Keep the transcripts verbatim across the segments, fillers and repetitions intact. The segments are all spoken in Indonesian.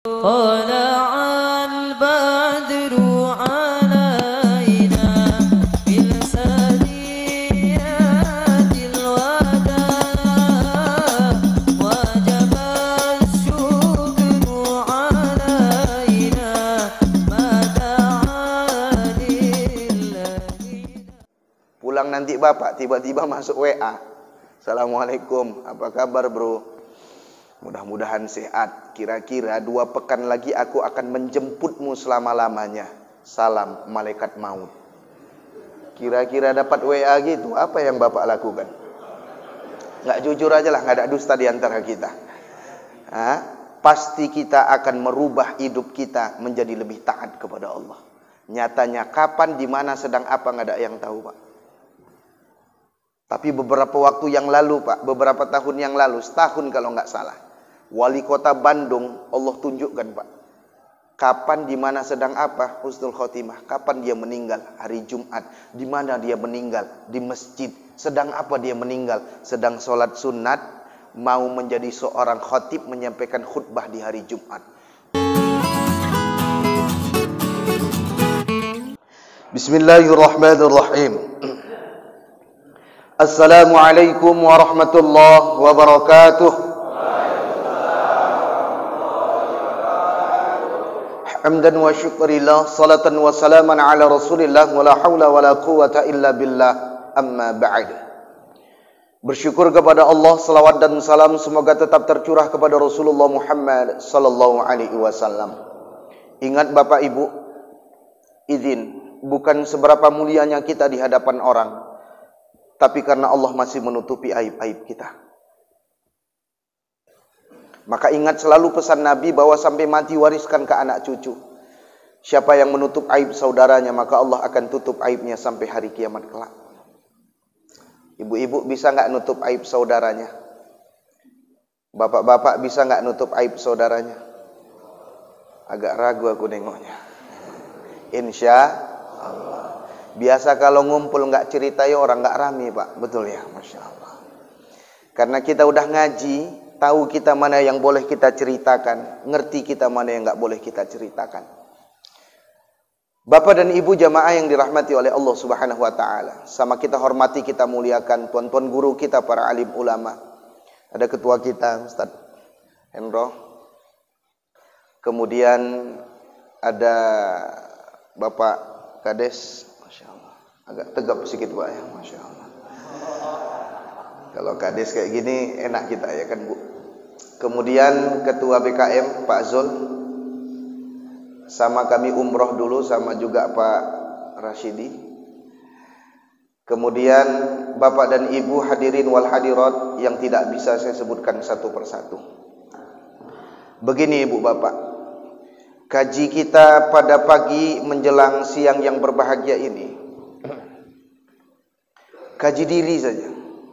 طلع البدر علينا بالسنيات الوداع وجب الشكر علينا ما دعا لله. Pulang nanti bapak tiba-tiba masuk W A. Assalamualaikum, apa kabar bro? Mudah-mudahan sehat. Kira-kira dua pekan lagi aku akan menjemputmu selama-lamanya. Salam malaikat maut. Kira-kira dapat W A gitu, apa yang bapak lakukan? Nggak jujur aja lah, nggak ada dusta di antara kita. Hah? Pasti kita akan merubah hidup kita menjadi lebih taat kepada Allah. Nyatanya kapan, di mana, sedang apa nggak ada yang tahu pak. Tapi beberapa waktu yang lalu pak, beberapa tahun yang lalu, setahun kalau nggak salah, wali kota Bandung Allah tunjukkan pak, kapan, di mana, sedang apa, husnul khotimah. Kapan dia meninggal? Hari Jumat. Di mana dia meninggal? Di masjid. Sedang apa dia meninggal? Sedang sholat sunat, mau menjadi seorang khotib menyampaikan khutbah di hari Jumat. Bismillahirrahmanirrahim. Assalamualaikum warahmatullahi wabarakatuh. Hamdan wa syukrillah, salatan wa salaman ala rasulillah, wa la hawla wa la quwata illa billah, amma ba'd. Bersyukur kepada Allah, salawat dan salam semoga tetap tercurah kepada Rasulullah Muhammad sallallahu alaihi wasallam. Ingat Bapak Ibu, izin, bukan seberapa mulianya kita di hadapan orang, tapi karena Allah masih menutupi aib-aib kita. Maka ingat selalu pesan Nabi bahwa sampai mati wariskan ke anak cucu. Siapa yang menutup aib saudaranya, maka Allah akan tutup aibnya sampai hari kiamat kelak. Ibu-ibu bisa nggak nutup aib saudaranya? Bapak-bapak bisa nggak nutup aib saudaranya? Agak ragu aku nengoknya. Insya Allah. Biasa kalau ngumpul nggak cerita ya orang nggak rame pak, betul ya, masya Allah. Karena kita udah ngaji, tahu kita mana yang boleh kita ceritakan, ngerti kita mana yang nggak boleh kita ceritakan. Bapak dan ibu jamaah yang dirahmati oleh Allah Subhanahu Wa Taala, sama kita hormati, kita muliakan tuan-tuan guru kita, para alim ulama. Ada ketua kita Ustaz Hendro, kemudian ada Bapak Kades. Agak tegap sedikit pak ya, masya Allah. Kalau kades kayak gini enak kita ya kan bu. Kemudian ketua B K M Pak Zul, sama kami umroh dulu sama juga Pak Rashidi. Kemudian bapak dan ibu hadirin wal hadirat yang tidak bisa saya sebutkan satu persatu. Begini ibu bapak, kaji kita pada pagi menjelang siang yang berbahagia ini, kaji diri saja.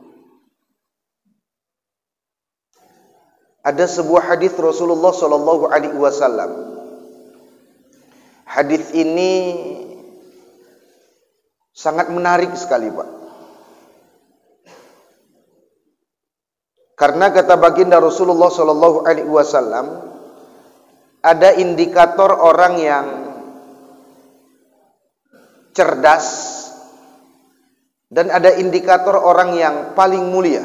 Ada sebuah hadis Rasulullah Shallallahu Alaihi Wasallam. Hadis ini sangat menarik sekali, Pak. Karena kata baginda Rasulullah Shallallahu Alaihi Wasallam, ada indikator orang yang cerdas dan ada indikator orang yang paling mulia.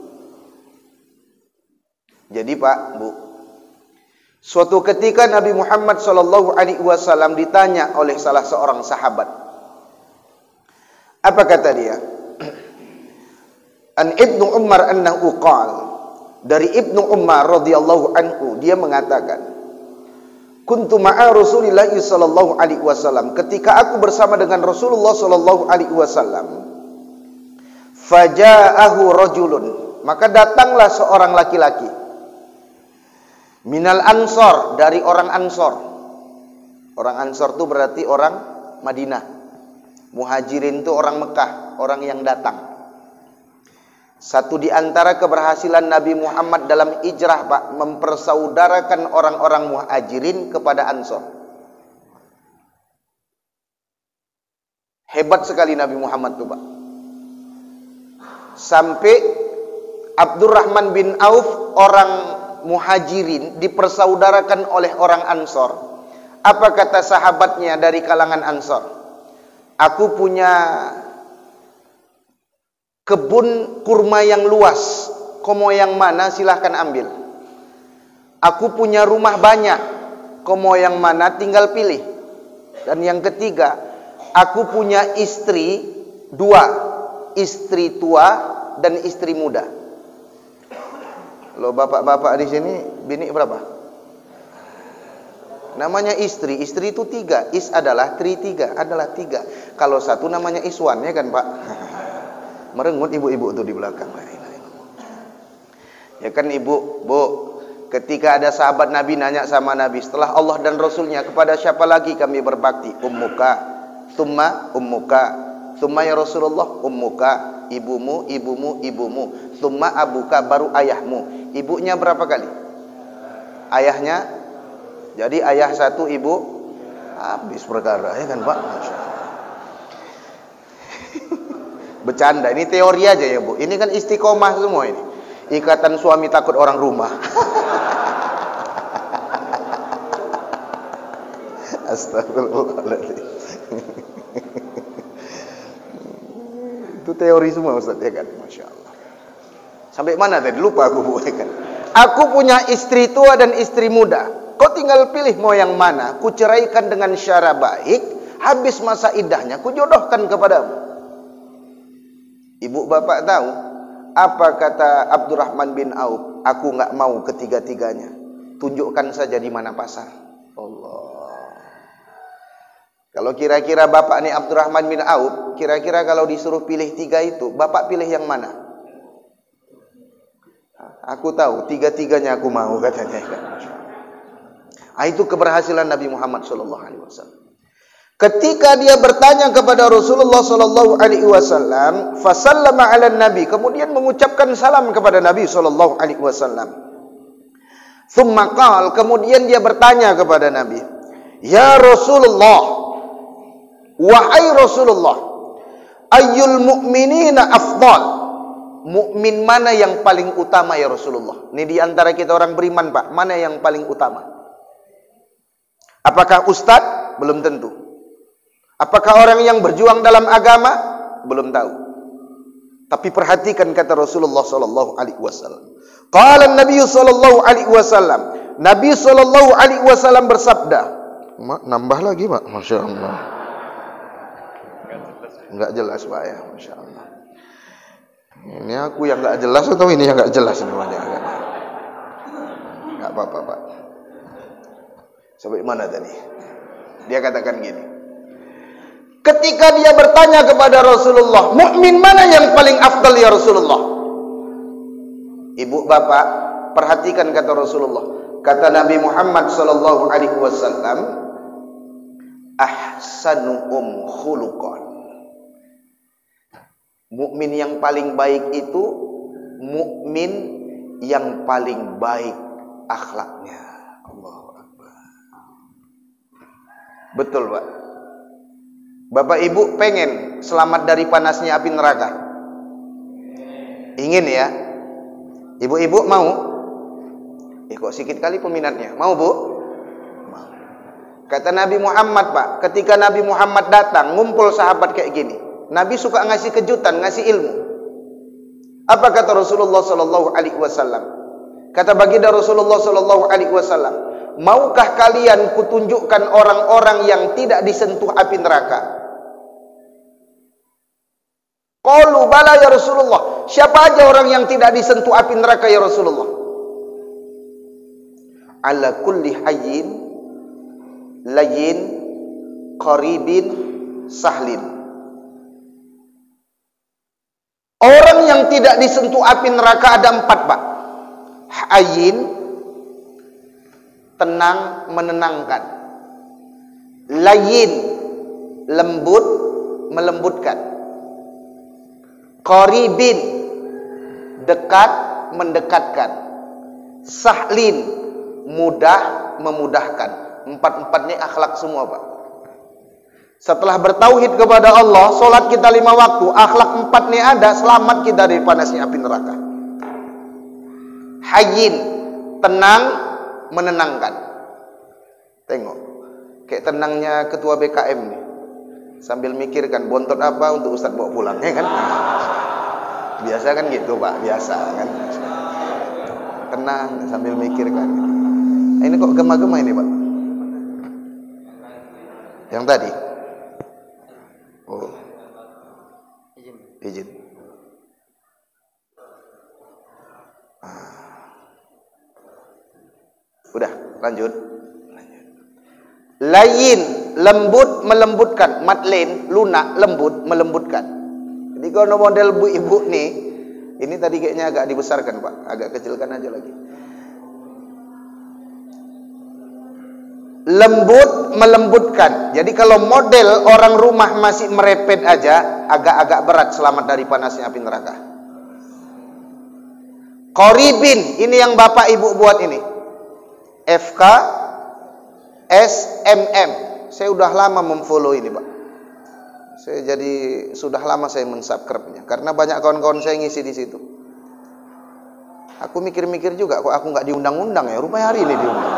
Jadi Pak, Bu, suatu ketika Nabi Muhammad shallallahu alaihi wasallam ditanya oleh salah seorang sahabat. Apa kata dia? An Ibnu Umar annahu qala, dari Ibnu Umar radhiyallahu anhu dia mengatakan, kuntu ma'a Rasulillah sallallahu alaihi wasallam, ketika aku bersama dengan Rasulullah sallallahu alaihi wasallam, faja'ahu rajulun, maka datanglah seorang laki-laki, minal ansor, dari orang ansor. Orang ansor itu berarti orang Madinah. Muhajirin itu orang Mekah, orang yang datang. Satu di antara keberhasilan Nabi Muhammad dalam hijrah, Pak, mempersaudarakan orang-orang Muhajirin kepada Ansor. Hebat sekali Nabi Muhammad itu, Pak. Sampai Abdurrahman bin Auf, orang Muhajirin dipersaudarakan oleh orang Ansor. Apa kata sahabatnya dari kalangan Ansor? Aku punya kebun kurma yang luas, komo yang mana silahkan ambil. Aku punya rumah banyak, komo yang mana tinggal pilih. Dan yang ketiga, aku punya istri dua, istri tua dan istri muda. Lo bapak-bapak di sini bini berapa? Namanya istri, istri itu tiga. Is adalah tri tiga, adalah tiga. Kalau satu namanya iswan, ya kan Pak? Merengut ibu-ibu itu di belakang. Ya kan ibu, bu, ketika ada sahabat Nabi nanya sama Nabi, setelah Allah dan Rasulnya, kepada siapa lagi kami berbakti? Ummuka, thumma ummuka, thumma ya Rasulullah, ummuka, ibumu, ibumu, ibumu, thumma abuka, baru ayahmu. Ibunya berapa kali? Ayahnya? Jadi ayah satu, ibu habis perkara, ya kan Pak? Masya Allah. Bercanda, ini teori aja ya Bu. Ini kan istiqomah semua ini. Ikatan suami takut orang rumah. Astagfirullahaladzim. Itu teori semua Ustaz, ya kan? Masya Allah. Sampai mana tadi? Lupa aku Bu, ya kan? Aku punya istri tua dan istri muda. Kau tinggal pilih mau yang mana. Ku ceraikan dengan syara baik. Habis masa idahnya, ku jodohkan kepadamu. Ibu bapak tahu apa kata Abdurrahman bin Auf? Aku nggak mau ketiga-tiganya. Tunjukkan saja di mana pasar. Allah. Kalau kira-kira bapak nih Abdurrahman bin Auf, kira-kira kalau disuruh pilih tiga itu, bapak pilih yang mana? Aku tahu, tiga-tiganya aku mau katanya. Ah, itu keberhasilan Nabi Muhammad shallallahu alaihi wasallam. Ketika dia bertanya kepada Rasulullah sallallahu alaihi wasallam, fasallama 'ala nabi, kemudian mengucapkan salam kepada Nabi sallallahu alaihi wasallam. Tsumma qala, kemudian dia bertanya kepada Nabi, "Ya Rasulullah, wahai Rasulullah, ayyul mu'minina afdal?" Mukmin mana yang paling utama ya Rasulullah? Ini di antara kita orang beriman, Pak, mana yang paling utama? Apakah ustaz? Belum tentu. Apakah orang yang berjuang dalam agama? Belum tahu. Tapi perhatikan kata Rasulullah sallallahu alaihi wasallam. Qala Nabi sallallahu alaihi wasallam. Nabi sallallahu alaihi wasallam bersabda. Mak, nambah lagi, Pak. Masya Allah. Enggak jelas, Pak ya. Masya Allah. Ini aku yang enggak jelas atau ini yang enggak jelas semuanya? Enggak apa-apa, Pak. Sampai mana tadi? Dia katakan gini. Ketika dia bertanya kepada Rasulullah, mukmin mana yang paling afdal ya Rasulullah? Ibu bapak, perhatikan kata Rasulullah. Kata Nabi Muhammad sallallahu alaihi wasallam, ahsanuhum khuluqan. Mukmin yang paling baik itu mukmin yang paling baik akhlaknya. Allahu Akbar. Betul, Pak. Bapak Ibu pengen selamat dari panasnya api neraka? Ingin ya? Ibu-ibu mau? Eh kok sedikit kali peminatnya. Mau Bu? Mau. Kata Nabi Muhammad, Pak, ketika Nabi Muhammad datang ngumpul sahabat kayak gini, Nabi suka ngasih kejutan, ngasih ilmu. Apa kata Rasulullah sallallahu alaihi wasallam? Kata baginda Rasulullah sallallahu alaihi wasallam, maukah kalian kutunjukkan orang-orang yang tidak disentuh api neraka? Qalu bala ya Rasulullah. Siapa aja orang yang tidak disentuh api neraka ya Rasulullah? Ala kulli hayyin layyin qaribin sahlin. Orang yang tidak disentuh api neraka ada empat, Pak. Hayyin, tenang, menenangkan. Layyin, lembut, melembutkan. Qaribin, dekat, mendekatkan. Sahlin, mudah, memudahkan. Empat-empat ini akhlak semua, Pak. Setelah bertauhid kepada Allah, solat kita lima waktu, akhlak empat ini ada, selamat kita dari panasnya api neraka. Hayyin, tenang, menenangkan. Tengok, kayak tenangnya ketua B K M nih, sambil mikirkan bontot apa untuk Ustadz bawa pulang, ya kan? Biasa kan gitu Pak, biasa kan. Tenang sambil mikirkan. Nah, ini kok gema-gema ini Pak? Yang tadi? Oh, izin. Ah. Udah, lanjut. Layin, lembut, melembutkan. Matlain, lunak, lembut, melembutkan. Jadi kalau model bu ibu nih, ini tadi kayaknya agak dibesarkan Pak, agak kecilkan aja lagi. Lembut, melembutkan. Jadi kalau model orang rumah masih merepet aja, agak-agak berat selamat dari panasnya api neraka. Qoribin, ini yang Bapak Ibu buat ini. F K S M M. Saya udah lama memfollow ini Pak. Saya jadi sudah lama saya mensubscribe-nya karena banyak kawan-kawan saya ngisi di situ. Aku mikir-mikir juga, kok aku nggak diundang-undang ya? Rupanya hari ini diundang.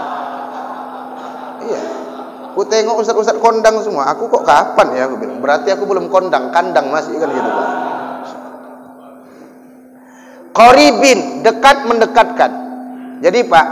Iya. Aku tengok ustaz-ustaz kondang semua. Aku kok kapan ya? Aku bilang. Berarti aku belum kondang, kandang masih kan gitu Pak. Qoribin, dekat mendekatkan. Jadi Pak,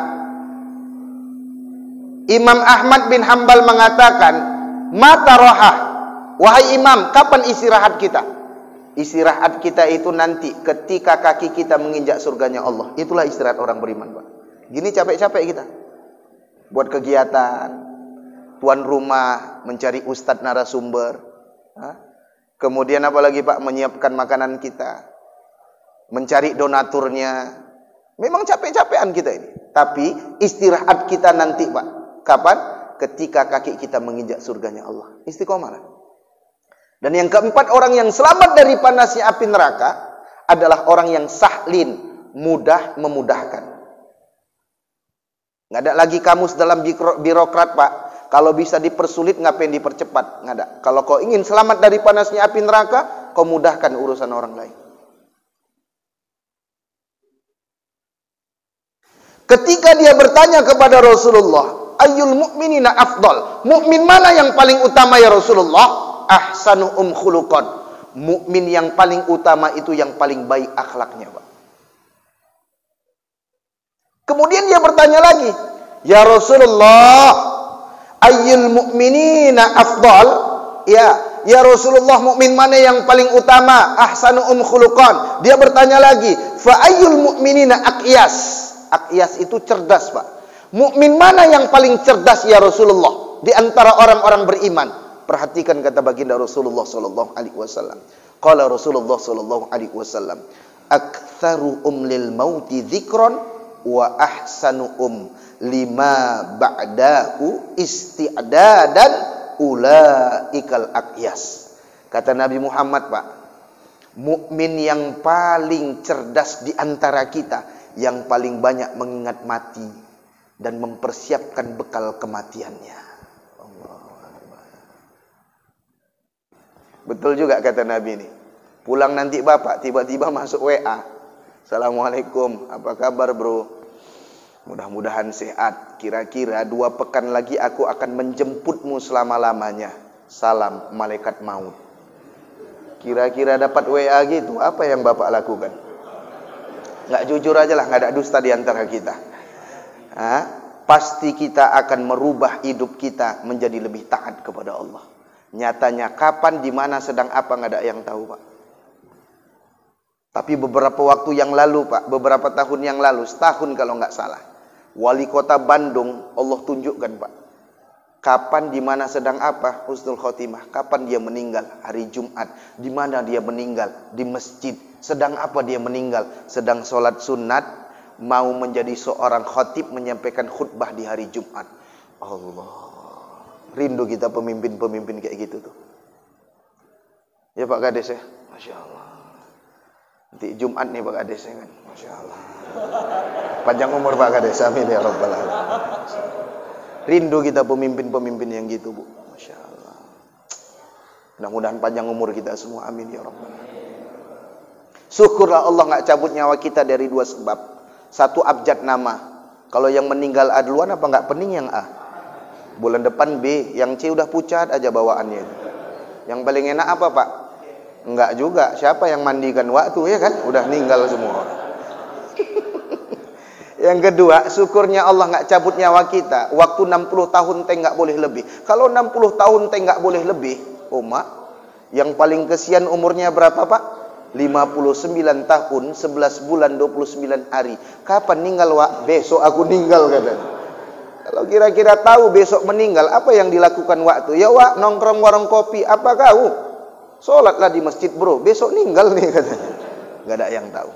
Imam Ahmad bin Hambal mengatakan, mata rohah, wahai Imam, kapan istirahat kita? Istirahat kita itu nanti ketika kaki kita menginjak surganya Allah. Itulah istirahat orang beriman Pak. Gini capek-capek kita buat kegiatan, tuan rumah mencari ustadz narasumber, ha? Kemudian apalagi Pak, menyiapkan makanan kita, mencari donaturnya. Memang capek-capekan kita ini. Tapi istirahat kita nanti Pak, kapan? Ketika kaki kita menginjak surganya Allah. Istiqomah. Dan yang keempat, orang yang selamat dari panasnya api neraka adalah orang yang sahlin, mudah memudahkan. Nggak ada lagi kamus dalam birokrat Pak. Kalau bisa dipersulit, ngapain dipercepat? Nggak ada. Kalau kau ingin selamat dari panasnya api neraka, kau mudahkan urusan orang lain. Ketika dia bertanya kepada Rasulullah, ayyul mu'minina afdal? Mukmin mana yang paling utama ya Rasulullah? Ahsanuhum khuluqan. Mukmin yang paling utama itu yang paling baik akhlaknya Pak. Kemudian dia bertanya lagi, ya Rasulullah, ayyul mu'minina afdal? Ya, ya Rasulullah, mukmin mana yang paling utama? Ahsanuhum khuluqan. Dia bertanya lagi, fa ayyul mu'minina aqyas? Aqyas itu cerdas Pak. Mukmin mana yang paling cerdas ya Rasulullah di antara orang-orang beriman? Perhatikan kata baginda Rasulullah sallallahu alaihi wasallam. Qala Rasulullah sallallahu alaihi wasallam, aktsaruhum lil mauti dzikran wa ahsanuhum lima ba'dahu isti'dadan ulaikal aqyas. Kata Nabi Muhammad Pak, mukmin yang paling cerdas di antara kita, yang paling banyak mengingat mati dan mempersiapkan bekal kematiannya. Allah. Betul juga kata Nabi ini. Pulang nanti Bapak tiba-tiba masuk W A. Assalamualaikum, apa kabar bro? Mudah-mudahan sehat. Kira-kira dua pekan lagi aku akan menjemputmu selama-lamanya. Salam malaikat maut. Kira-kira dapat W A gitu, apa yang Bapak lakukan? Nggak jujur aja lah, nggak ada dusta di antara kita. Ha? Pasti kita akan merubah hidup kita menjadi lebih taat kepada Allah. Nyatanya kapan, di mana, sedang apa, nggak ada yang tahu Pak. Tapi beberapa waktu yang lalu Pak, beberapa tahun yang lalu, setahun kalau nggak salah, wali kota Bandung Allah tunjukkan Pak, kapan, di mana, sedang apa, husnul khotimah. Kapan dia meninggal? Hari Jumat. Di mana dia meninggal? Di masjid. Sedang apa dia meninggal? Sedang sholat sunat, mau menjadi seorang khatib, menyampaikan khutbah di hari Jumat. Allah, rindu kita pemimpin-pemimpin kayak gitu tuh. Ya Pak Kades ya, Masya Allah. Nanti Jumat nih Pak Kades ya kan, Masya Allah. Panjang umur Pak Kades, amin ya Rabbal Alamin. Rindu kita pemimpin-pemimpin yang gitu Bu, Masya Allah. Mudah-mudahan panjang umur kita semua, amin ya Rabbal Alamin. Syukurlah Allah nggak cabut nyawa kita dari dua sebab. Satu, abjad nama. Kalau yang meninggal A duluan apa nggak pening yang A? Bulan depan B, yang C udah pucat aja bawaannya. Yang paling enak apa Pak? Enggak juga. Siapa yang mandikan waktu ya kan? Udah meninggal semua. Yang kedua, syukurnya Allah nggak cabut nyawa kita. Waktu enam puluh tahun teh nggak boleh lebih. Kalau enam puluh tahun teh nggak boleh lebih, oh mak, yang paling kesian umurnya berapa Pak? lima puluh sembilan tahun, sebelas bulan, dua puluh sembilan hari. Kapan ninggal Wak? Besok aku ninggal katanya. Kalau kira-kira tahu besok meninggal, apa yang dilakukan waktu? Ya Wak, nongkrong warung kopi. Apa kau? Sholatlah di masjid bro, besok ninggal nih katanya. Gak ada yang tahu.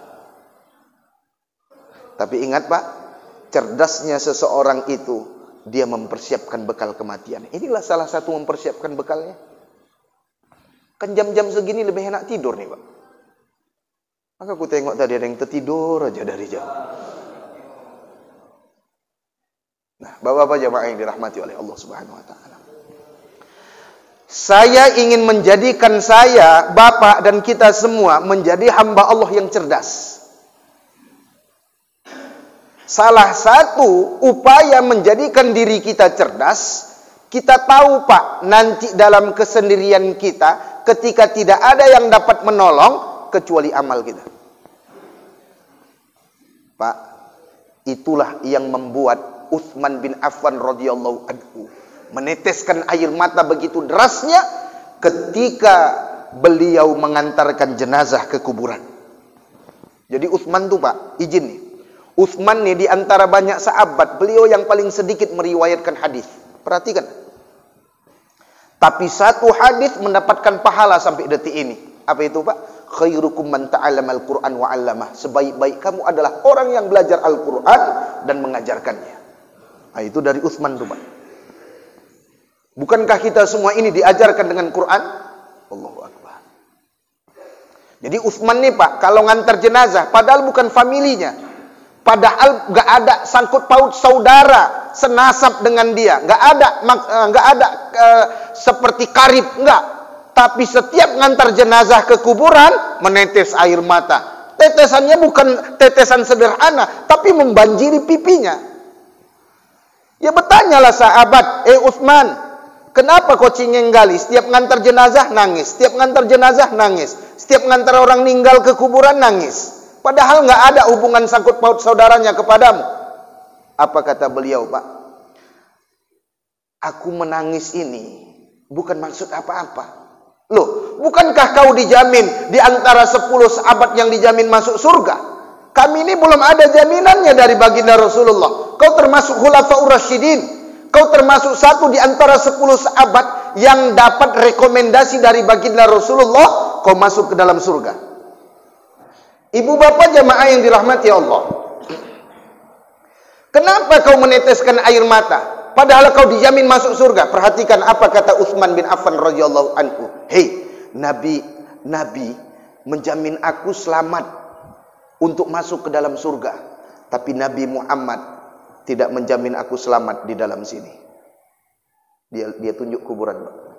Tapi ingat Pak, cerdasnya seseorang itu, dia mempersiapkan bekal kematian. Inilah salah satu mempersiapkan bekalnya. Kan jam-jam segini lebih enak tidur nih Pak. Maka aku tengok tadi ada yang tertidur aja dari jauh. Nah, bapak-bapak jamaah yang dirahmati oleh Allah Subhanahu wa taala. Saya ingin menjadikan saya, bapak dan kita semua menjadi hamba Allah yang cerdas. Salah satu upaya menjadikan diri kita cerdas, kita tahu Pak, nanti dalam kesendirian kita, ketika tidak ada yang dapat menolong, kecuali amal kita. Pak, itulah yang membuat Utsman bin Affan radhiyallahu anhu meneteskan air mata begitu derasnya ketika beliau mengantarkan jenazah ke kuburan. Jadi Utsman tuh Pak, izin nih. Utsman nih di antara banyak sahabat, beliau yang paling sedikit meriwayatkan hadis. Perhatikan. Tapi satu hadis mendapatkan pahala sampai detik ini. Apa itu Pak? Khairukum man ta'allama al-Qur'an wa 'allamah. Sebaik-baik kamu adalah orang yang belajar Al-Qur'an dan mengajarkannya. Nah, itu dari Utsman tuh Pak. Bukankah kita semua ini diajarkan dengan Quran? Allahu Akbar. Jadi Utsman nih Pak, kalau ngantar jenazah, padahal bukan familinya, padahal nggak ada sangkut paut saudara senasab dengan dia, nggak ada nggak ada uh, seperti karib, nggak. Tapi setiap ngantar jenazah ke kuburan, menetes air mata. Tetesannya bukan tetesan sederhana, tapi membanjiri pipinya. Ya bertanyalah sahabat, eh Utsman, kenapa kau cingenggali? Setiap ngantar jenazah nangis, setiap ngantar jenazah nangis, setiap ngantar orang meninggal ke kuburan nangis. Padahal nggak ada hubungan sangkut paut saudaranya kepadamu. Apa kata beliau Pak? Aku menangis ini bukan maksud apa-apa. Loh, bukankah kau dijamin di antara sepuluh sahabat yang dijamin masuk surga? Kami ini belum ada jaminannya dari baginda Rasulullah. Kau termasuk khulafaur rasyidin. Kau termasuk satu di antara sepuluh sahabat yang dapat rekomendasi dari baginda Rasulullah. Kau masuk ke dalam surga. Ibu bapak jamaah yang dirahmati Allah. Kenapa kau meneteskan air mata? Padahal kau dijamin masuk surga. Perhatikan apa kata Utsman bin Affan radhiyallahu anhu. Hei, Nabi, Nabi menjamin aku selamat untuk masuk ke dalam surga. Tapi Nabi Muhammad tidak menjamin aku selamat di dalam sini. Dia dia tunjuk kuburan.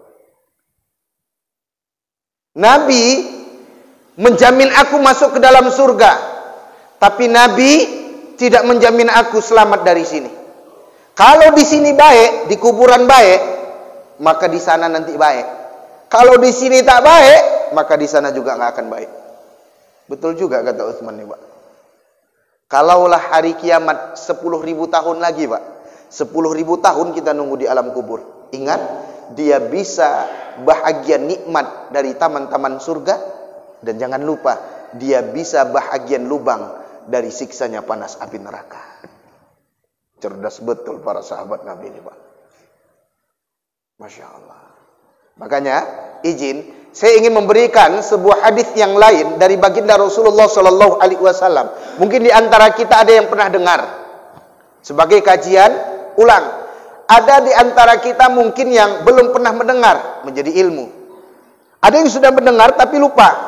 Nabi menjamin aku masuk ke dalam surga. Tapi Nabi tidak menjamin aku selamat dari sini. Kalau di sini baik, di kuburan baik, maka di sana nanti baik. Kalau di sini tak baik, maka di sana juga nggak akan baik. Betul juga kata Utsman nih Pak. Kalaulah hari kiamat sepuluh ribu tahun lagi Pak, sepuluh ribu tahun kita nunggu di alam kubur. Ingat, dia bisa bahagia nikmat dari taman-taman surga. Dan jangan lupa, dia bisa bahagian lubang dari siksanya panas api neraka. Cerdas betul para sahabat Nabi ini Pak. Masya Allah. Makanya izin, saya ingin memberikan sebuah hadis yang lain dari baginda Rasulullah Shallallahu Alaihi Wasallam. Mungkin di antara kita ada yang pernah dengar. Sebagai kajian ulang. Ada di antara kita mungkin yang belum pernah mendengar, menjadi ilmu. Ada yang sudah mendengar tapi lupa,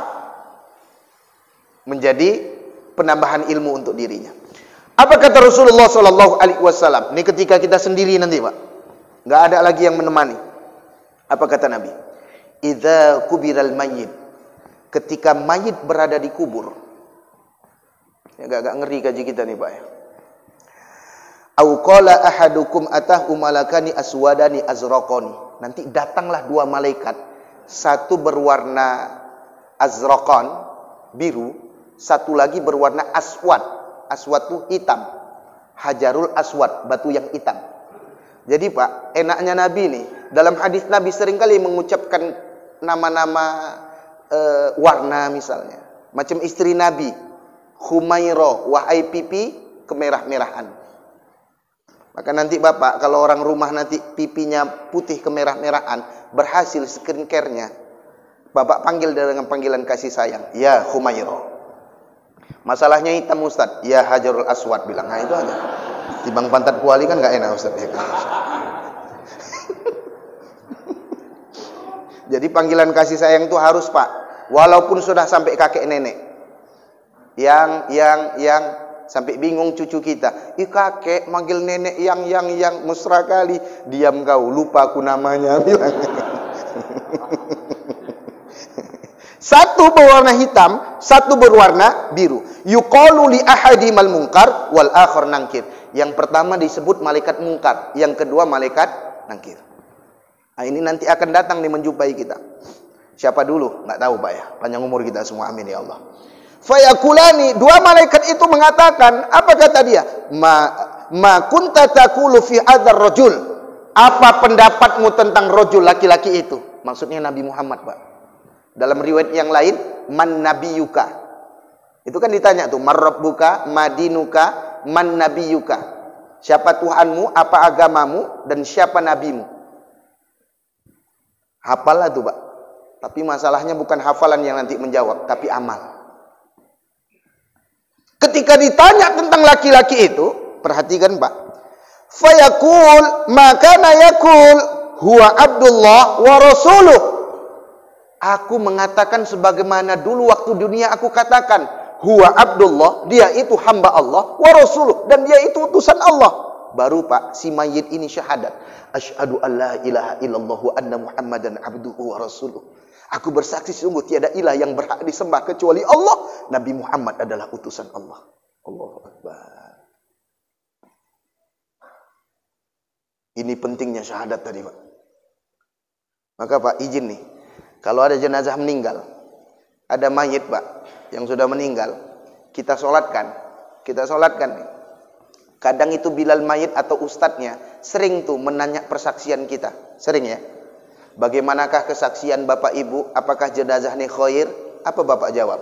menjadi penambahan ilmu untuk dirinya. Apa kata Rasulullah Shallallahu Alaihi Wasallam? Ini ketika kita sendiri nanti Pak, nggak ada lagi yang menemani. Apa kata Nabi? Idza kubiral mayyit, ketika mayit berada di kubur. Ya, agak-agak ngeri kaji kita nih Pak ya. Au qala ahadukum atahu malakani aswadani azraqani. Nanti datanglah dua malaikat, satu berwarna azraqan, biru, satu lagi berwarna aswad. Aswad itu hitam. Hajarul aswad, batu yang hitam. Jadi Pak, enaknya Nabi nih, dalam hadis Nabi seringkali mengucapkan nama-nama e, warna misalnya. Macam istri Nabi, Humairah, wahai pipi kemerah-merahan. Maka nanti Bapak, kalau orang rumah nanti pipinya putih kemerah-merahan, berhasil skincare-nya, Bapak panggil dengan panggilan kasih sayang, ya Humairah. Masalahnya hitam Ustaz, ya Hajarul Aswad, bilang. Nah itu aja. Tibang pantat kuali kan gak enak Ustaz. Ya kan? Jadi panggilan kasih sayang itu harus Pak, walaupun sudah sampai kakek nenek. Yang, yang, yang, sampai bingung cucu kita. Ih kakek manggil nenek yang yang yang mesra kali. Diam kau, lupa aku namanya, bilang. Satu berwarna hitam, satu berwarna biru. Yuqalu li ahadimal munkar wal akhar nangkir. Yang pertama disebut malaikat mungkar, yang kedua malaikat nangkir. Nah, ini nanti akan datang nih menjumpai kita. Siapa dulu? Nggak tahu Pak ya. Panjang umur kita semua, amin ya Allah. Fayakulani, dua malaikat itu mengatakan, apa kata dia? Ma ma kunta taqulu fi hadzal rajul. Apa pendapatmu tentang rajul, laki-laki itu? Maksudnya Nabi Muhammad, Pak. Dalam riwayat yang lain, man nabiyuka. Itu kan ditanya tuh, man rabbuka, madinuka, man nabiyuka. Siapa Tuhanmu, apa agamamu, dan siapa nabimu? Hafallah tuh, Pak. Tapi masalahnya bukan hafalan yang nanti menjawab, tapi amal. Ketika ditanya tentang laki-laki itu, perhatikan Pak. Fayaqul, maka nayakul, huwa Abdullah wa Rasuluh. Aku mengatakan sebagaimana dulu waktu dunia aku katakan, huwa Abdullah, dia itu hamba Allah, wa Rasuluh, dan dia itu utusan Allah. Baru Pak, si mayit ini syahadat. Asyhadu an la ilaha illallah wa anna Muhammadan abduhu wa rasuluh. Aku bersaksi sungguh tiada ilah yang berhak disembah kecuali Allah. Nabi Muhammad adalah utusan Allah. Allahu Akbar. Ini pentingnya syahadat tadi Pak. Maka Pak izin nih, kalau ada jenazah meninggal, ada mayit Pak yang sudah meninggal, kita sholatkan, kita sholatkan nih. Kadang itu Bilal mayit atau ustadznya sering tuh menanya persaksian kita, sering ya. Bagaimanakah kesaksian Bapak Ibu? Apakah jenazah ini khair? Apa Bapak jawab?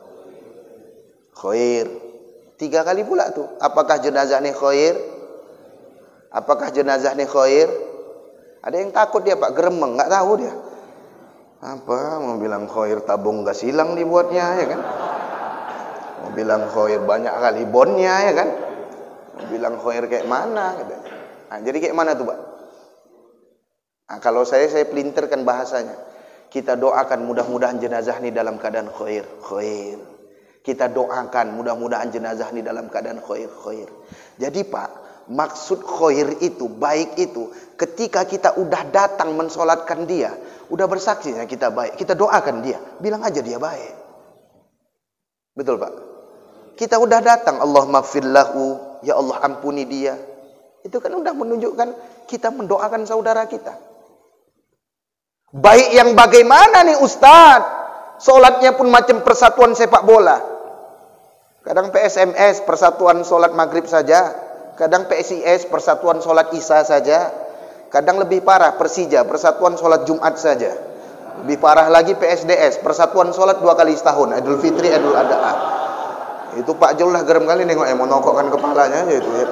Khair. Tiga kali pula tuh. Apakah jenazah ini khair? Apakah jenazah ini khair? Ada yang takut dia Pak, geremeng, nggak tahu dia. Apa? Mau bilang khair tabung gas hilang dibuatnya, ya kan? Mau bilang khair banyak kali bonnya, ya kan? Mau bilang khair kayak mana? Gitu. Nah, jadi kayak mana tuh Pak? Nah, kalau saya, saya pelintirkan bahasanya. Kita doakan mudah-mudahan jenazah ini dalam keadaan khair, khair. Kita doakan mudah-mudahan jenazah ini dalam keadaan khair, khair. Jadi Pak, maksud khair itu, baik itu, ketika kita udah datang mensolatkan dia, udah bersaksinya kita baik, kita doakan dia, bilang aja dia baik. Betul Pak? Kita udah datang, Allahumma firlahu, ya Allah ampuni dia. Itu kan udah menunjukkan kita mendoakan saudara kita. Baik yang bagaimana nih Ustadz? Solatnya pun macam persatuan sepak bola. Kadang P S M S, persatuan solat maghrib saja. Kadang P S I S, persatuan solat isya saja. Kadang lebih parah, Persija, persatuan solat Jumat saja. Lebih parah lagi P S D S, persatuan solat dua kali setahun, Idul Fitri, Idul Adha. Itu Pak Jul lah gerem kali nengok, eh, mau nokokkan kepalanya aja itu ya.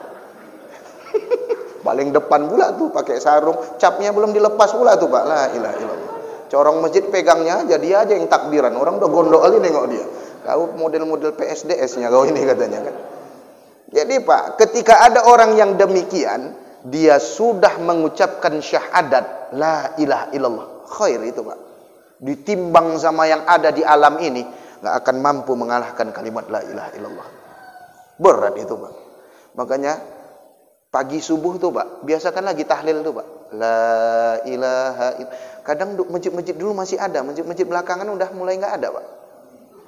Paling depan pula tuh pakai sarung, capnya belum dilepas pula tuh Pak. La ilaha illallah. Corong masjid pegangnya aja, dia aja yang takbiran. Orang udah gondok kali nengok dia. Kau model-model P S D S-nya kau ini katanya kan. Jadi Pak, ketika ada orang yang demikian, dia sudah mengucapkan syahadat la ilaha illallah. Khair itu Pak. Ditimbang sama yang ada di alam ini, nggak akan mampu mengalahkan kalimat la ilaha illallah. Berat itu Pak. Makanya pagi subuh tuh Pak, biasakan lagi tahlil tuh Pak. La ilaha illallah. Kadang masjid-masjid dulu masih ada, masjid-masjid belakangan udah mulai nggak ada Pak.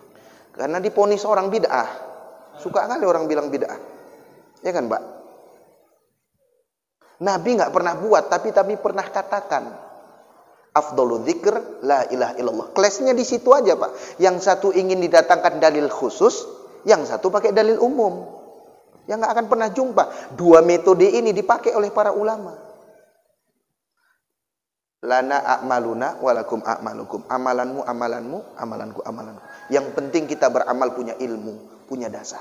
Karena diponis orang bid'ah. Suka kali orang bilang bid'ah. Ya kan Pak? Nabi nggak pernah buat, tapi tapi pernah katakan. Afdhalu dzikr la ilaha illallah. Kelasnya di situ aja, Pak. Yang satu ingin didatangkan dalil khusus, yang satu pakai dalil umum. Yang nggak akan pernah jumpa. Dua metode ini dipakai oleh para ulama. Lana a'maluna walakum a'malukum. Amalanmu amalanmu, amalanku amalanku. Yang penting kita beramal punya ilmu, punya dasar.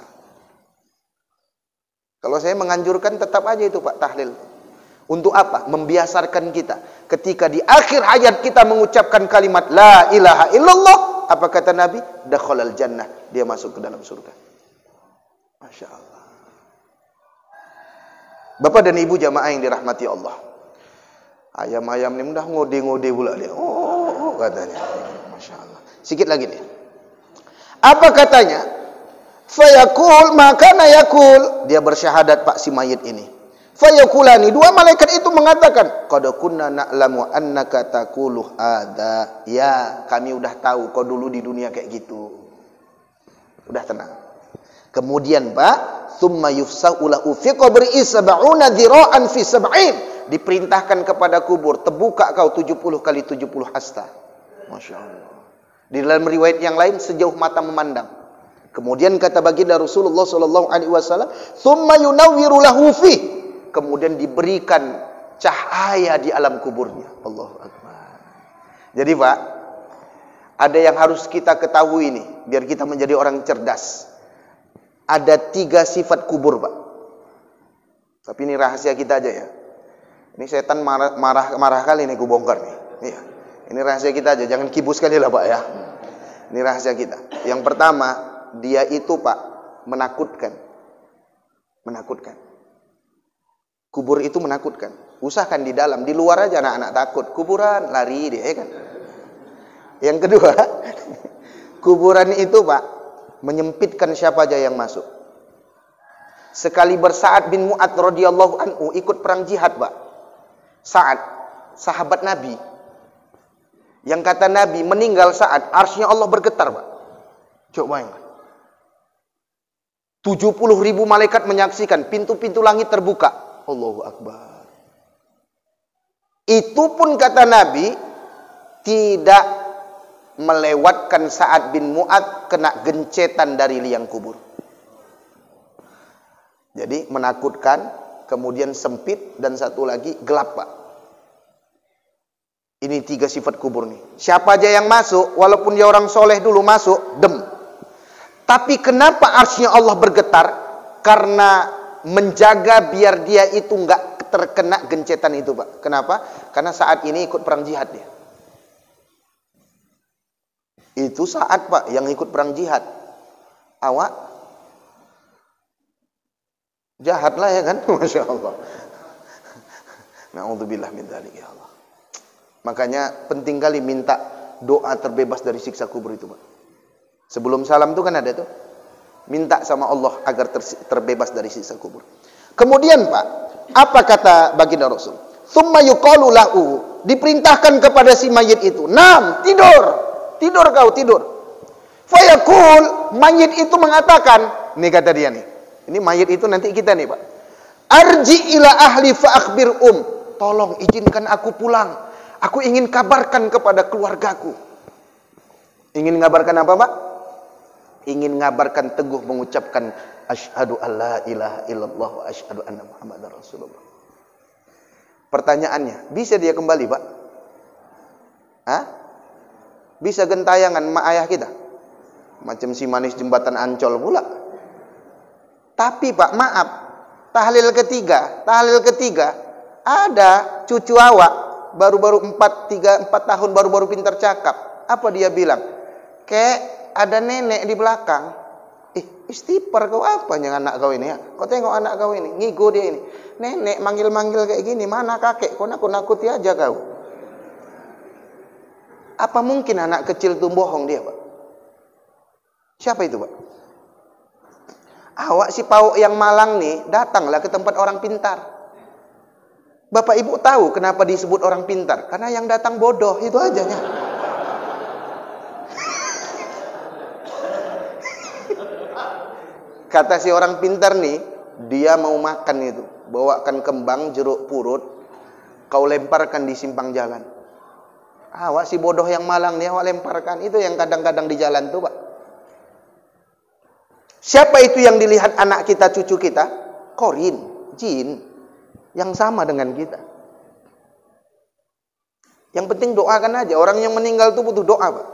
Kalau saya menganjurkan tetap aja itu, Pak, tahlil. Untuk apa? Membiasarkan kita. Ketika di akhir hayat kita mengucapkan kalimat la ilaha illallah, apa kata Nabi? Dakhalal jannah, dia masuk ke dalam surga. Masya Allah. Bapak dan Ibu jamaah yang dirahmati Allah. Ayam-ayam ini udah ngode-ngode pula dia. Oh, katanya. Masya Allah. Sikit lagi nih. Apa katanya? Fayaqul, makana yaqul. Dia bersyahadat, Pak, si mayit ini. Fayakulani, dua malaikat itu mengatakan, qad kunna na'lamu annaka taqulu hadza. Ya, kami udah tahu kau dulu di dunia kayak gitu. Udah tenang. Kemudian, Pak, tsumma yufsa'u lahu fi qabri sab'una dzira'an fi sab'in. Diperintahkan kepada kubur, terbuka kau tujuh puluh kali tujuh puluh hasta. Masya Allah. Di dalam riwayat yang lain sejauh mata memandang. Kemudian kata baginda Rasulullah sallallahu alaihi wasallam, tsumma yunawwiru lahu fi. Kemudian diberikan cahaya di alam kuburnya. Allahu Akbar. Jadi, Pak, ada yang harus kita ketahui nih, biar kita menjadi orang cerdas. Ada tiga sifat kubur, Pak. Tapi ini rahasia kita aja ya. Ini setan marah marah, marah kali nih, ku bongkar nih. Iya. Ini rahasia kita aja, jangan kibus kali lah, Pak ya. Ini rahasia kita. Yang pertama, dia itu, Pak, menakutkan. Menakutkan. Kubur itu menakutkan. Usahakan di dalam, di luar aja anak-anak takut. Kuburan lari dia, ya kan? Yang kedua, kuburan itu, Pak, menyempitkan siapa aja yang masuk. Sekali Sa'ad bin Mu'adz radhiyallahu anhu ikut perang jihad, Pak. Sa'ad, sahabat Nabi. Yang kata Nabi meninggal Sa'ad, arsy-nya Allah bergetar, Pak. Coba bayangkan. tujuh puluh ribu malaikat menyaksikan, pintu-pintu langit terbuka. Allahu Akbar. Itu pun kata Nabi tidak melewatkan Sa'ad bin Mu'adz kena gencetan dari liang kubur. Jadi menakutkan, kemudian sempit, dan satu lagi gelap, Pak. Ini tiga sifat kubur nih. Siapa aja yang masuk, walaupun dia orang soleh dulu masuk, dem. Tapi kenapa arsy-nya Allah bergetar? Karena menjaga biar dia itu nggak terkena gencetan itu, Pak. Kenapa? Karena saat ini ikut perang jihad dia. Itu saat, Pak, yang ikut perang jihad. Awak jahat lah ya kan? Masya Allah. Na'udzubillah min dzalik, ya Allah. Makanya penting kali minta doa terbebas dari siksa kubur itu, Pak. Sebelum salam itu kan ada tuh. Minta sama Allah agar ter, terbebas dari siksa kubur. Kemudian, Pak, apa kata baginda Rasul? Tsumma yuqalu lahu, diperintahkan kepada si mayit itu, "Nam, tidur. Tidur kau, tidur." Fayaqul, mayit itu mengatakan, nih kata dia nih. Ini mayit itu nanti kita nih, Pak. "Arji ila ahli fa akhbir um." Tolong izinkan aku pulang. Aku ingin kabarkan kepada keluargaku. Ingin ngabarkan apa, Pak? Ingin ngabarkan teguh mengucapkan asyhadu alla ilaha illallah wa asyhadu anna muhammadar rasulullah. Pertanyaannya, bisa dia kembali, Pak? Hah? Bisa gentayangan mak ayah kita? Macam si manis jembatan Ancol pula. Tapi, Pak, maaf, tahlil ketiga, tahlil ketiga ada cucu awak baru-baru empat, tiga, empat tahun baru-baru pintar cakap. Apa dia bilang? Kek ada nenek di belakang. Eh, istighfar kau apa yang anak kau ini ya? Kau tengok anak kau ini, ngigo dia ini. Nenek manggil-manggil kayak gini, mana kakek? Kau nakut-nakuti aja kau. Apa mungkin anak kecil itu bohong dia, Pak? Siapa itu, Pak? Awak si Pauk yang malang nih, datanglah ke tempat orang pintar. Bapak Ibu tahu kenapa disebut orang pintar? Karena yang datang bodoh, itu aja ya. Kata si orang pintar nih, dia mau makan itu. bawakan kembang jeruk purut, kau lemparkan di simpang jalan. Awak si bodoh yang malang nih, awak lemparkan. Itu yang kadang-kadang di jalan tuh, Pak. Siapa itu yang dilihat anak kita, cucu kita? Korin, jin, yang sama dengan kita. Yang penting doakan aja. Orang yang meninggal itu butuh doa, Pak.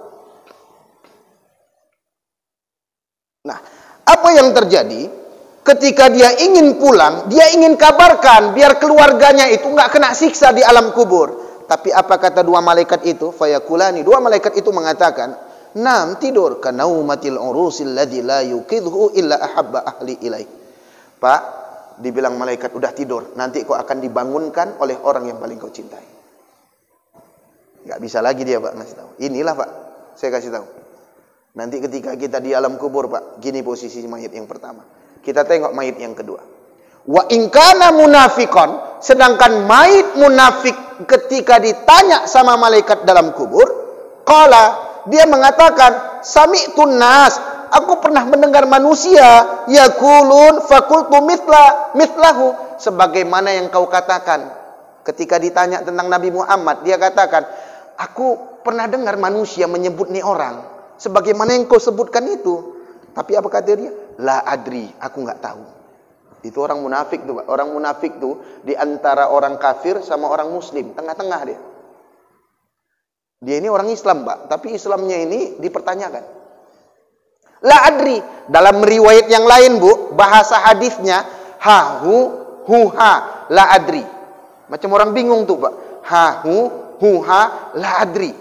Nah, apa yang terjadi? Ketika dia ingin pulang, dia ingin kabarkan biar keluarganya itu nggak kena siksa di alam kubur. Tapi apa kata dua malaikat itu? Fayakulani, dua malaikat itu mengatakan, "Nam, tidur, kanaumatil urusil ladzi la yuqidhu illa ahabba ahli ilaih." Pak, dibilang malaikat, udah tidur, nanti kau akan dibangunkan oleh orang yang paling kau cintai. Nggak bisa lagi dia, Pak, ngasih tahu. Inilah, Pak, saya kasih tahu. Nanti ketika kita di alam kubur, Pak, gini posisi mayit yang pertama. Kita tengok mayit yang kedua. Wa in kana munafiqan, sedangkan mayit munafik ketika ditanya sama malaikat dalam kubur, qala, dia mengatakan, sami'tun nas, aku pernah mendengar manusia yaqulun faqultu mithla mithlahu, sebagaimana yang kau katakan. Ketika ditanya tentang Nabi Muhammad, dia katakan, aku pernah dengar manusia menyebut nih orang sebagaimana yang kau sebutkan itu. Tapi apa kata dia? La adri, aku nggak tahu. Itu orang munafik tuh, Pak. Orang munafik tuh di antara orang kafir sama orang muslim, tengah-tengah dia. Dia ini orang Islam, Pak, tapi Islamnya ini dipertanyakan. La adri, dalam riwayat yang lain, Bu, bahasa hadisnya ha hu hu ha la adri. Macam orang bingung tuh, Pak. Ha hu hu ha la adri.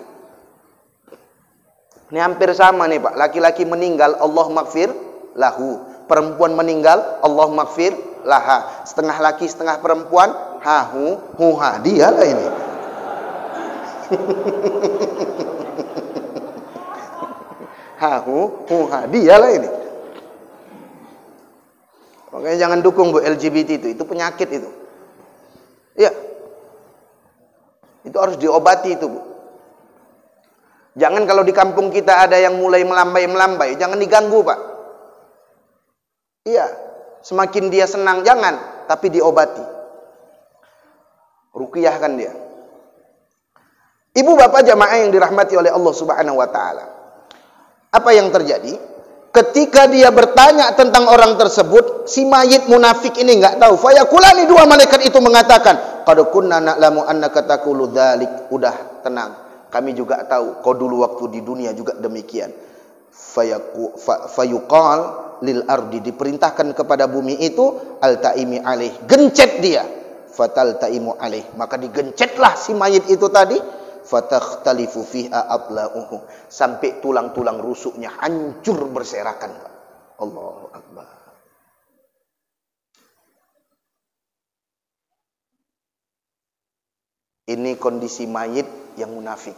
Ini hampir sama nih, Pak. Laki-laki meninggal, Allah maghfir lahu. Perempuan meninggal, Allah maghfir laha. Setengah laki, setengah perempuan, ha hu hu ha. Dia lah ini. Ha hu hu ha. Dia lah ini. Makanya jangan dukung, Bu, L G B T itu. Itu penyakit itu. Iya. Itu harus diobati itu, Bu. Jangan kalau di kampung kita ada yang mulai melambai-melambai, jangan diganggu, Pak. Iya, semakin dia senang jangan, tapi diobati. Ruqyahkan dia. Ibu bapak jamaah yang dirahmati oleh Allah Subhanahu wa taala. Apa yang terjadi? Ketika dia bertanya tentang orang tersebut, si mayit munafik ini enggak tahu. Fayakulani, dua malaikat itu mengatakan, qad kunna na'lamu annaka taqulu dzalik. Udah, tenang. Kami juga tahu kau dulu waktu di dunia juga demikian. Fayaku fa, fayuqal lil ardi, diperintahkan kepada bumi itu al taimi alaih, gencet dia. Fatal taimu alaih, maka digencetlah si mayit itu tadi. Fatakhtalifu fiha atlauhu, sampai tulang-tulang rusuknya hancur berserakan. Allahu akbar. Ini kondisi mayit yang munafik.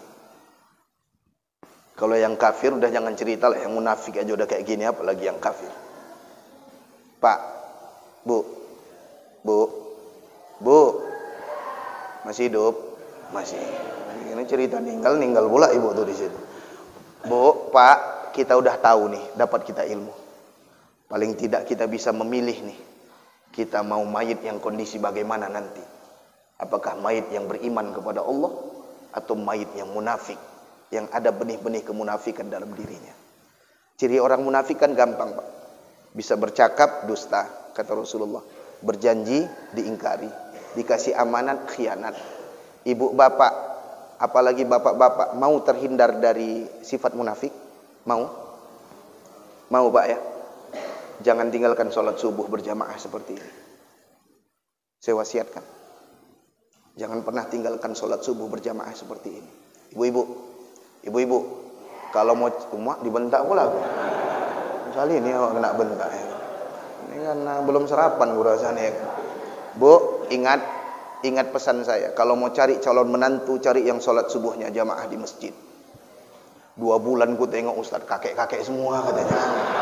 Kalau yang kafir udah jangan cerita lah, yang munafik aja udah kayak gini, apalagi yang kafir. Pak, Bu, Bu, Bu, masih hidup? Masih. Ini cerita ninggal, ninggal pula ibu tuh di situ. Bu, Pak, kita udah tahu nih, dapat kita ilmu. Paling tidak kita bisa memilih nih. Kita mau mayit yang kondisi bagaimana nanti. Apakah mayit yang beriman kepada Allah atau mayit yang munafik, yang ada benih-benih kemunafikan dalam dirinya. Ciri orang munafik kan gampang, Pak. Bisa bercakap dusta, kata Rasulullah. Berjanji diingkari, dikasih amanat khianat. Ibu bapak, apalagi bapak-bapak, mau terhindar dari sifat munafik? Mau? Mau, Pak, ya? Jangan tinggalkan sholat subuh berjamaah seperti ini. Saya wasiatkan. Jangan pernah tinggalkan sholat subuh berjamaah seperti ini. Ibu-ibu, ibu-ibu, kalau mau umat dibentak pula. Misalnya ini awak kena bentak ya. Ini kan belum sarapan gue rasanya ya. Bu, ingat, ingat pesan saya. Kalau mau cari calon menantu, cari yang sholat subuhnya jamaah di masjid. Dua bulan ku tengok ustaz kakek-kakek semua katanya.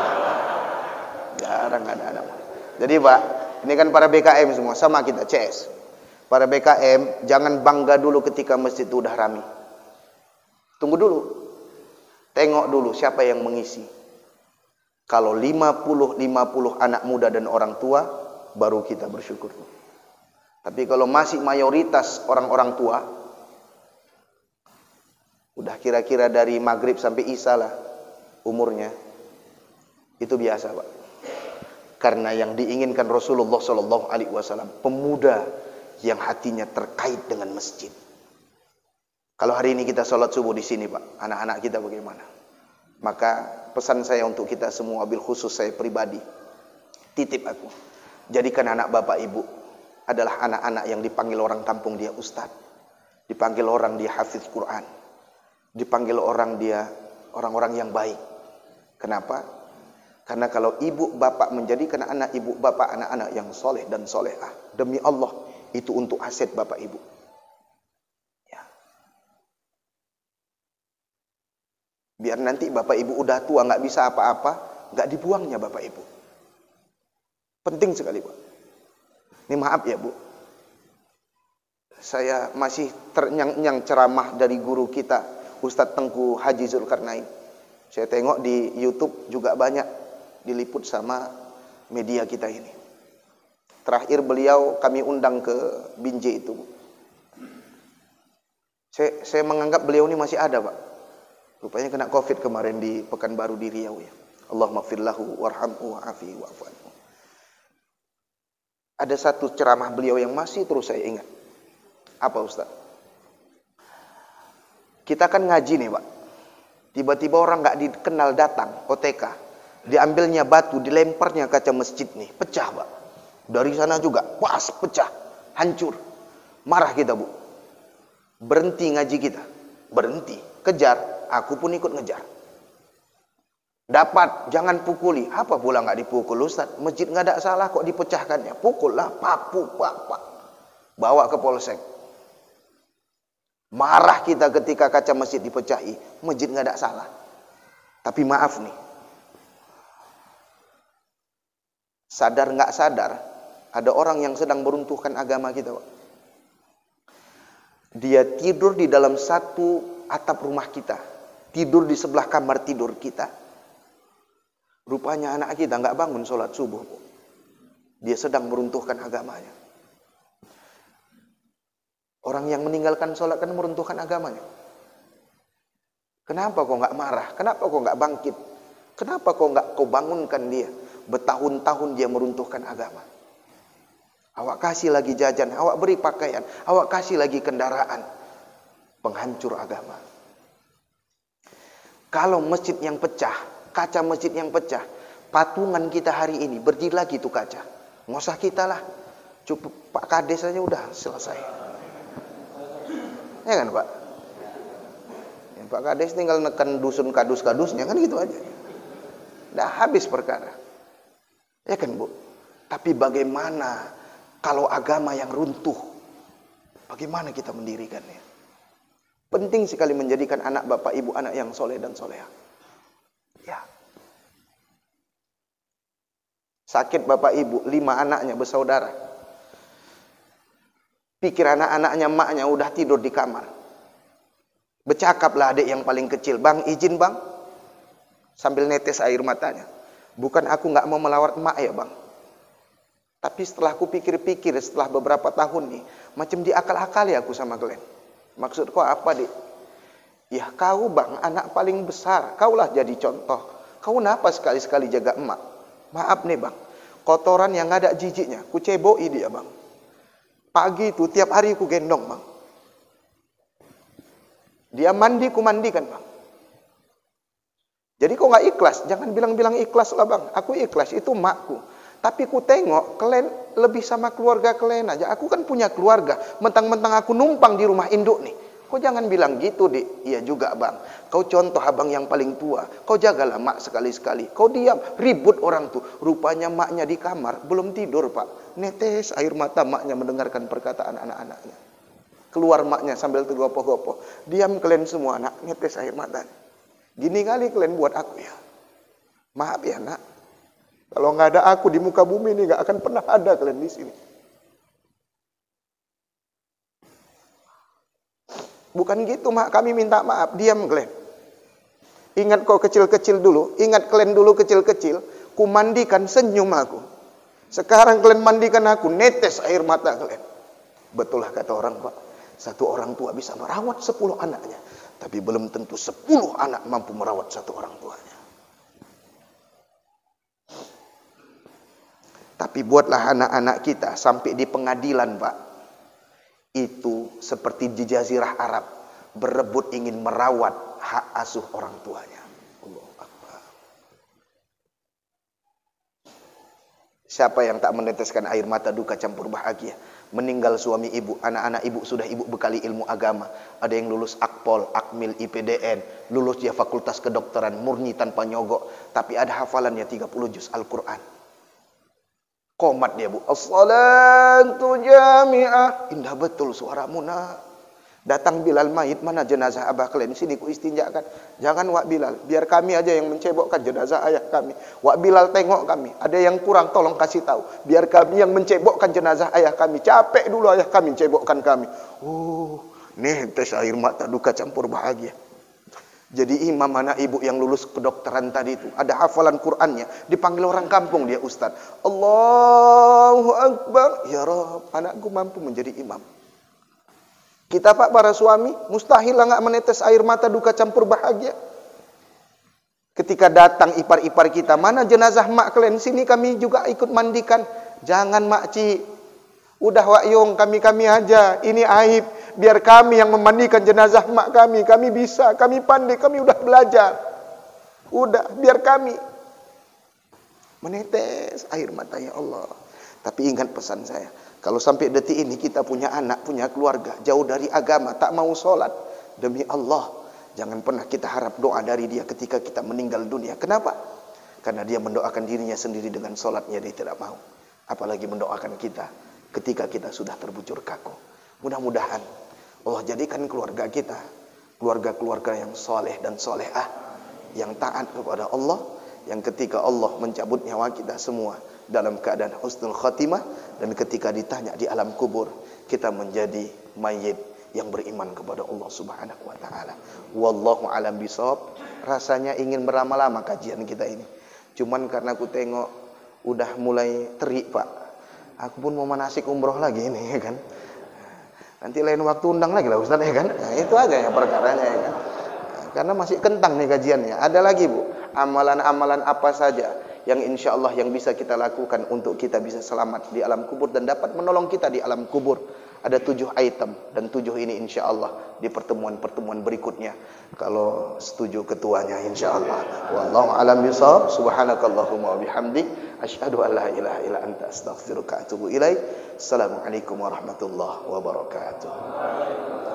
Jarang ada anak. Jadi Pak, ini kan para B K M semua sama kita C S. Para B K M jangan bangga dulu ketika masjid itu udah rame. Tunggu dulu. Tengok dulu siapa yang mengisi. Kalau lima puluh lima puluh anak muda dan orang tua, baru kita bersyukur. Tapi kalau masih mayoritas orang-orang tua, udah kira-kira dari maghrib sampai isya lah umurnya, itu biasa Pak. Karena yang diinginkan Rasulullah Shallallahu Alaihi Wasallam pemuda yang hatinya terkait dengan masjid. Kalau hari ini kita sholat subuh di sini Pak, anak-anak kita bagaimana? Maka pesan saya untuk kita semua, bil khusus saya pribadi, titip aku, jadikan anak bapak ibu adalah anak-anak yang dipanggil orang kampung dia ustadz, dipanggil orang dia hafiz Quran, dipanggil orang dia orang-orang yang baik. Kenapa? Karena kalau ibu bapak menjadikan anak ibu bapak anak-anak yang soleh dan solehah, demi Allah itu untuk aset bapak ibu. Ya. Biar nanti bapak ibu udah tua nggak bisa apa-apa, nggak dibuangnya bapak ibu. Penting sekali Pak. Ini maaf ya Bu, saya masih ternyang-nyang ceramah dari guru kita Ustadz Tengku Haji Zulkarnain. Saya tengok di YouTube juga banyak diliput sama media kita ini. Terakhir beliau kami undang ke Binjai itu. Saya, saya menganggap beliau ini masih ada Pak. Rupanya kena COVID kemarin di Pekanbaru di Riau ya. Allahumma firlahu warhamhu wa'afihi wa'fu anhu. Ada satu ceramah beliau yang masih terus saya ingat. Apa Ustaz? Kita kan ngaji nih Pak. Tiba-tiba orang nggak dikenal datang, O T K. Diambilnya batu, dilemparnya kaca masjid nih. Pecah Pak. Dari sana juga, pas pecah. Hancur. Marah kita Bu. Berhenti ngaji kita. Berhenti. Kejar. Aku pun ikut ngejar. Dapat, jangan pukuli. Apa pula nggak dipukul Ustaz? Masjid nggak ada salah kok dipecahkannya. Pukul lah, papu, pak, bawa ke polsek. Marah kita ketika kaca masjid dipecahi. Masjid nggak ada salah. Tapi maaf nih, sadar nggak sadar, ada orang yang sedang meruntuhkan agama kita Pak. Dia tidur di dalam satu atap rumah kita, tidur di sebelah kamar tidur kita. Rupanya anak kita nggak bangun sholat subuh. Dia sedang meruntuhkan agamanya. Orang yang meninggalkan sholat kan meruntuhkan agamanya. Kenapa kau nggak marah? Kenapa kau nggak bangkit? Kenapa kau nggak kau bangunkan dia? Bertahun-tahun dia meruntuhkan agama. Awak kasih lagi jajan, awak beri pakaian, awak kasih lagi kendaraan. Penghancur agama. Kalau masjid yang pecah, kaca masjid yang pecah, patungan kita hari ini berdiri lagi tuh kaca. Nggak usah kita lah, cukup Pak Kades saja udah selesai. Ya kan Pak? Ya, Pak Kades tinggal neken dusun kadus-kadusnya kan gitu aja. Udah habis perkara. Ya kan Bu? Tapi bagaimana kalau agama yang runtuh? Bagaimana kita mendirikannya? Penting sekali menjadikan anak bapak ibu anak yang soleh dan soleha. Ya. Sakit bapak ibu, lima anaknya bersaudara. Pikir anak-anaknya, maknya udah tidur di kamar. Bercakaplah adik yang paling kecil, bang izin bang, sambil netes air matanya. Bukan aku nggak mau melawat emak ya bang. Tapi setelah aku pikir-pikir, setelah beberapa tahun nih, macam diakal-akali aku sama Glenn. Maksud kau apa dik? Ya kau bang, anak paling besar, kaulah jadi contoh. Kau kenapa sekali-sekali jaga emak? Maaf nih bang, kotoran yang ada jijiknya, ku ceboi dia bang. Pagi itu tiap hari ku gendong bang. Dia mandi, ku mandikan bang. Jadi kau nggak ikhlas, jangan bilang-bilang ikhlas lah bang. Aku ikhlas, itu emakku. Tapi ku tengok kalian lebih sama keluarga kalian aja. Aku kan punya keluarga, mentang-mentang aku numpang di rumah induk nih. Kau jangan bilang gitu dik. Iya juga bang, kau contoh abang yang paling tua. Kau jagalah mak sekali-sekali. Kau diam, ribut orang tuh. Rupanya maknya di kamar, belum tidur pak. Netes air mata maknya mendengarkan perkataan anak-anaknya. Keluar maknya sambil tergopoh-gopoh. Diam kalian semua nak, netes air mata. Gini kali kalian buat aku ya. Maaf ya nak. Kalau nggak ada aku di muka bumi ini, nggak akan pernah ada kalian di sini. Bukan gitu mak, kami minta maaf. Diam kalian. Ingat kau kecil-kecil dulu, ingat kalian dulu kecil-kecil, ku mandikan senyum aku. Sekarang kalian mandikan aku, netes air mata kalian. Betul lah kata orang Pak, satu orang tua bisa merawat sepuluh anaknya, tapi belum tentu sepuluh anak mampu merawat satu orang tuanya. Tapi buatlah anak-anak kita sampai di pengadilan Pak, itu seperti di Jazirah Arab, berebut ingin merawat hak asuh orang tuanya. Allahu Akbar. Siapa yang tak meneteskan air mata duka campur bahagia? Meninggal suami ibu, anak-anak ibu sudah ibu bekali ilmu agama. Ada yang lulus Akpol, Akmil, I P D N, lulus dia fakultas kedokteran, murni tanpa nyogok, tapi ada hafalannya tiga puluh juz Al-Quran. Komat dia Bu, as-salatu jami'ah. Indah betul suaramu nak. Datang Bilal mayit, mana jenazah abah kalian? Sini ku istinjakan. Jangan Wak Bilal, biar kami aja yang mencebokkan jenazah ayah kami. Wak Bilal tengok kami, ada yang kurang tolong kasih tahu. Biar kami yang mencebokkan jenazah ayah kami. Capek dulu ayah kami mencebokkan kami. Oh, netes air mata duka campur bahagia. Jadi imam anak ibu yang lulus kedokteran tadi itu, ada hafalan Qur'annya, dipanggil orang kampung dia ustaz. Allahu Akbar, ya Rabb, anakku mampu menjadi imam. Kita Pak para suami, mustahil lah nggak menetes air mata duka campur bahagia. Ketika datang ipar-ipar kita, mana jenazah mak kalian? Sini kami juga ikut mandikan. Jangan mak Ci, udah Wak Yung, kami-kami aja, ini aib. Biar kami yang memandikan jenazah mak kami. Kami bisa, kami pandai, kami udah belajar. Udah, biar kami menetes air mata ya Allah. Tapi ingat pesan saya, kalau sampai detik ini kita punya anak, punya keluarga, jauh dari agama, tak mau sholat, demi Allah, jangan pernah kita harap doa dari dia ketika kita meninggal dunia. Kenapa? Karena dia mendoakan dirinya sendiri dengan sholatnya, dia tidak mau. Apalagi mendoakan kita ketika kita sudah terbujur kaku. Mudah-mudahan Allah jadikan keluarga kita keluarga-keluarga yang soleh dan solehah, yang taat kepada Allah, yang ketika Allah mencabut nyawa kita semua dalam keadaan husnul khatimah, dan ketika ditanya di alam kubur kita menjadi mayit yang beriman kepada Allah Subhanahu wa taala. Wallahu alam bisawab. Rasanya ingin berlama-lama kajian kita ini, cuman karena aku tengok udah mulai terik Pak, aku pun mau manasik umroh lagi ini ya kan. Nanti lain waktu undang lagi lah Ustaz ya kan. Nah, itu aja ya perkaranya ya kan. Karena masih kentang nih kajiannya. Ada lagi Bu, amalan-amalan apa saja yang insya Allah yang bisa kita lakukan untuk kita bisa selamat di alam kubur dan dapat menolong kita di alam kubur. Ada tujuh item, dan tujuh ini insya Allah di pertemuan-pertemuan berikutnya, kalau setuju ketuanya insya Allah. Wallahu a'lam bishawab. Subhanakallahumma wa bihamdik, asyhadu an la ilaha illa anta, astaghfiruka wa atubu ilaik. Assalamualaikum warahmatullahi wabarakatuh.